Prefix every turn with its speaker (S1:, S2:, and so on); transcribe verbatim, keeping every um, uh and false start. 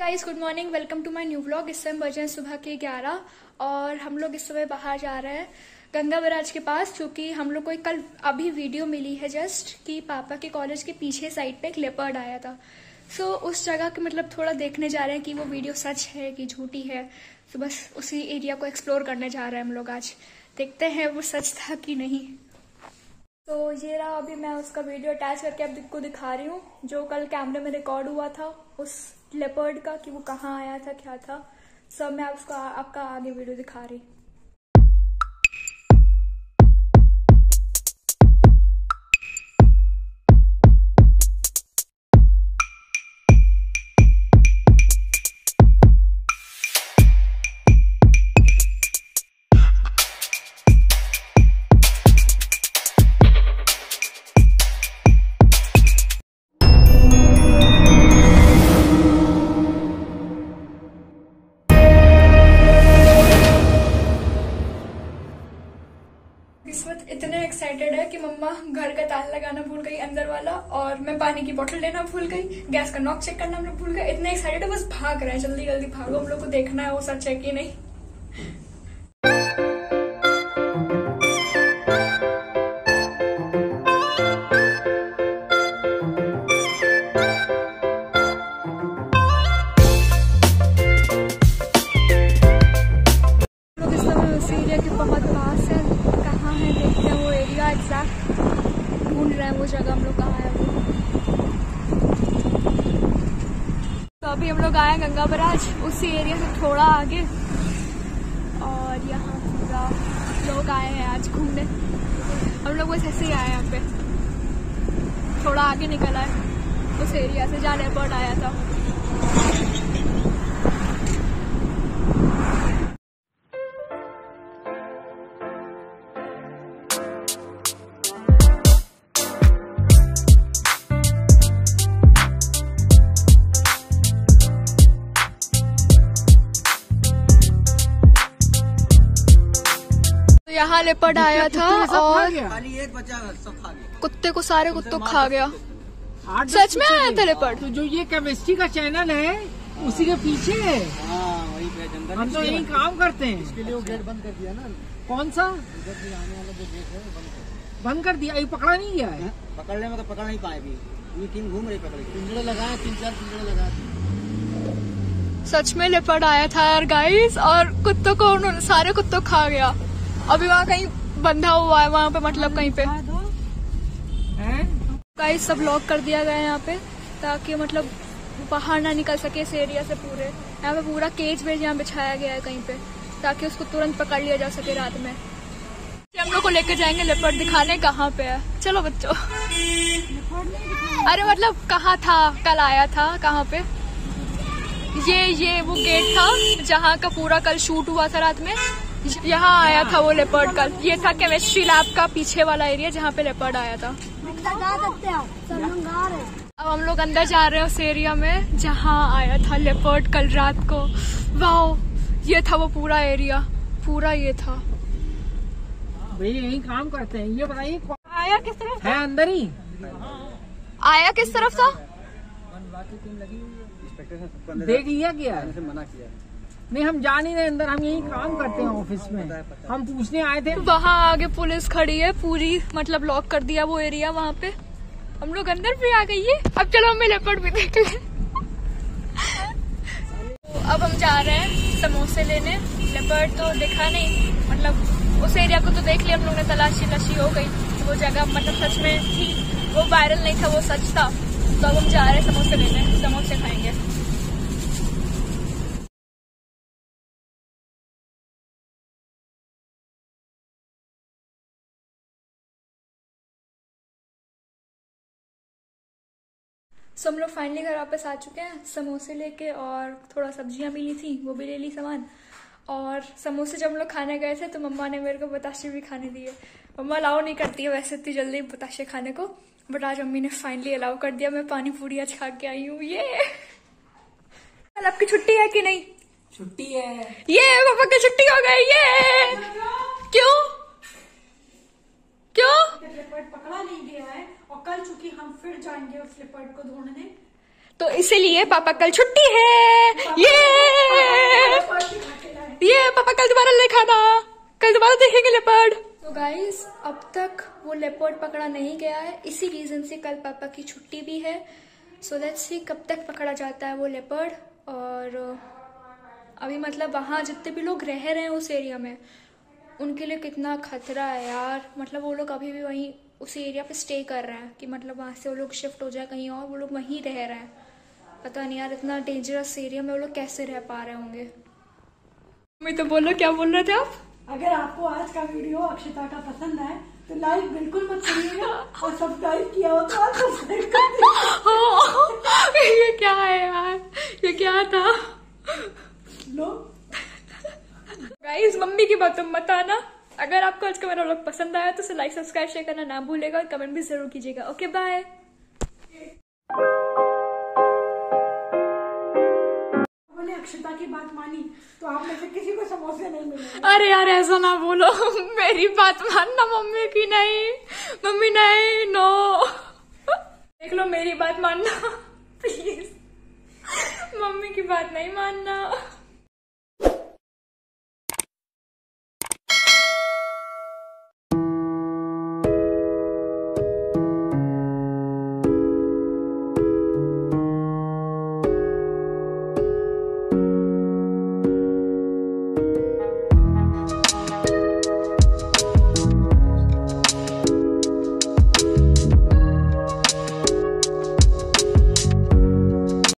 S1: Guys, good morning, welcome to my new vlog. इस समय बजे सुबह के ग्यारह और हम लोग इस समय बाहर जा रहे हैं गंगा बैराज के पास, क्योंकि हम लोग को एक कल अभी वीडियो मिली है जस्ट कि पापा के कॉलेज के पीछे साइड पे एक लेपर्ड आया था। सो so, उस जगह के मतलब थोड़ा देखने जा रहे हैं कि वो वीडियो सच है कि झूठी है। तो so, बस उसी एरिया को एक्सप्लोर करने जा रहे हैं हम लोग आज। देखते हैं वो सच था कि नहीं। तो ये रहा, अभी मैं उसका वीडियो अटैच करके आपको दिखा रही हूँ जो कल कैमरे में रिकॉर्ड हुआ था उस लेपर्ड का, कि वो कहाँ आया था, क्या था सब। मैं उसको आपका आगे वीडियो दिखा रही। इस वक्त इतने एक्साइटेड है कि मम्मा घर का ताला लगाना भूल गई अंदर वाला, और मैं पानी की बोतल लेना भूल गई, गैस का नॉक चेक करना हम लोग भूल गए। इतने एक्साइटेड है, बस भाग रहे हैं, जल्दी जल्दी भागो, हम लोग को देखना है वो सच है कि नहीं। लोग इस समय उस एरिया के बहुत पास है, कहाँ है देखते हैं वो एरिया, एग्जैक्ट ढूंढ रहे हैं वो जगह हम लोग कहाँ है वो। तो अभी हम लोग आए गंगा बैराज, उसी एरिया से थोड़ा आगे, और यहाँ पूरा लोग आए हैं आज घूमने। हम लोग बस ऐसे ही आए यहाँ पे, थोड़ा आगे निकल आए उस एरिया से जहाँ लेपर्ड आया था। यहाँ लेपर्ड आया था और
S2: खाली एक बचा, सब खा गया।
S1: कुत्ते को, सारे कुत्तों को खा गया। सच में आया था लेपर्ड?
S3: तो जो ये केमिस्ट्री का चैनल है उसी के पीछे है।
S2: हाँ, वही पे जंगल।
S3: हम तो यही काम करते हैं।
S2: इसके लिए वो गेट बंद कर दिया ना।
S3: कौन सा
S2: इधर से आने वाला जो गेट है वो बंद कर
S3: बंद कर दिया? ये पकड़ा नहीं गया है।
S2: पकड़ने में तो पकड़ नहीं पाए भी, ये टीम घूम रही पकड़। पिंजरे लगाए, तीन चार पिंजरे लगाए।
S1: सच में लेपर्ड आया था यार गाइस, और कुत्तों को उन्होंने सारे कुत्तों खा गया। अभी वहाँ कहीं बंधा हुआ है वहाँ पे, मतलब कहीं पे गाइस सब लॉक कर दिया गया है यहाँ पे, ताकि मतलब बाहर ना निकल सके इस एरिया से। पूरे यहाँ पे पूरा केज वेज यहाँ बिछाया गया है कहीं पे, ताकि उसको तुरंत पकड़ लिया जा सके रात में। हम लोग को लेकर जाएंगे लेपर्ड दिखाने कहाँ पे है। चलो बच्चों। अरे मतलब कहाँ था, कल आया था कहाँ पे? ये ये वो गेट था जहाँ का पूरा कल शूट हुआ था रात में, यहाँ आया था वो लेपर्ड कल। ये था केमिस्ट्री लैब का पीछे वाला एरिया जहाँ पे लेपर्ड आया था। अब हम लोग अंदर जा रहे हैं उस एरिया में जहाँ आया था लेपर्ड कल रात को। वाओ, ये था वो पूरा एरिया, पूरा ये था।
S3: भैया यही काम करते हैं। ये बताइए
S1: आया किस तरफ
S3: है? अंदर ही
S1: आया किस तरफ था?
S3: देख लिया क्या?
S2: मना किया
S3: नहीं, हम जा नहीं रहे अंदर, हम यही काम करते हैं ऑफिस में। हम पूछने आए थे।
S1: वहाँ आगे पुलिस खड़ी है पूरी, मतलब लॉक कर दिया वो एरिया वहाँ पे। हम लोग अंदर भी आ गई है। अब चलो हमें लेपर्ड भी देख ले। तो अब हम जा रहे हैं समोसे लेने। लेपर्ड तो देखा नहीं, मतलब उस एरिया को तो देख लिया हम लोग ने, तलाशी तलाशी हो गई। वो जगह मतलब सच में थी, वो वायरल नहीं था, वो सच था। तो अब हम जा रहे हैं समोसे लेने, समोसे खाएंगे। सो हम लोग फाइनली घर वापस आ चुके हैं समोसे लेके, और थोड़ा सब्जियां मिली थी वो भी ले ली सामान। और समोसे जब हम लोग खाने गए थे तो मम्मा ने मेरे को बताशे भी खाने दिए। मम्मा अलाउ नहीं करती है वैसे इतनी जल्दी बताशे खाने को, बट आज मम्मी ने फाइनली अलाउ कर दिया। मैं पानी पूरी आज खा के आई हूँ। ये कल आपकी छुट्टी है कि नहीं?
S3: छुट्टी है।
S1: ये पापा की छुट्टी हो गई। ये क्यों क्यों?
S4: पकड़ा नहीं गया है और कल चूंकि हम फिर जाएंगे उस लेपर्ड को ढूंढने,
S1: तो इसीलिए पापा कल छुट्टी है। दिखाना, कल दोबारा देखेंगे लेपर्ड। तो गाइस अब तक वो लेपर्ड पकड़ा नहीं गया है, इसी रीजन से कल पापा की छुट्टी भी है। सो लेट्स सी कब तक पकड़ा जाता है वो लेपर्ड। और अभी मतलब वहाँ जितने भी लोग रह रहे हैं उस एरिया में, उनके लिए कितना खतरा है यार। मतलब वो लोग अभी भी वहीं उसी एरिया पे स्टे कर रहे हैं कि मतलब वहाँ से वो लोग शिफ्ट हो जाए कहीं और, वो लोग वहीं रह रहे हैं। पता नहीं यार इतना डेंजरस एरिया में वो लोग कैसे रह पा रहे होंगे। मैं तो बोलो, क्या बोल रहे थे आप?
S4: अगर आपको आज का वीडियो अक्षता का पसंद आए तो लाइक बिल्कुल मत करिएगा और सब्सक्राइब किया हो तो आप सब्सक्राइब कर दीजिए।
S1: ये क्या है यार, ये क्या था?
S4: लो
S1: गाइस मम्मी की बातों में मत आना। अगर आपको आज का मेरा व्लॉग पसंद आया तो उसे लाइक सब्सक्राइब शेयर करना ना भूलेगा और कमेंट भी जरूर कीजिएगा। Okay bye.
S4: अक्षता की बात मानी तो आप में से किसी को समोसे नहीं मिले।
S1: अरे यार ऐसा ना बोलो, मेरी बात मानना, मम्मी की नहीं। मम्मी नहीं, नो। देख लो मेरी बात मानना प्लीज, मम्मी की बात नहीं मानना।